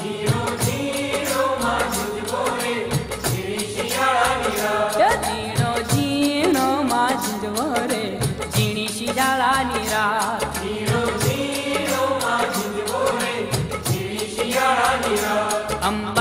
ઝીણો ઝીણો માં ઝીંઝવો રે ઝીણી શિયાળાની રાત ઝીણો ઝીણો માં ઝીંઝવો રે ઝીણી શિયાળાની રાત ઝીણો ઝીણો માં ઝીંઝવો રે ઝીણી શિયાળાની રાત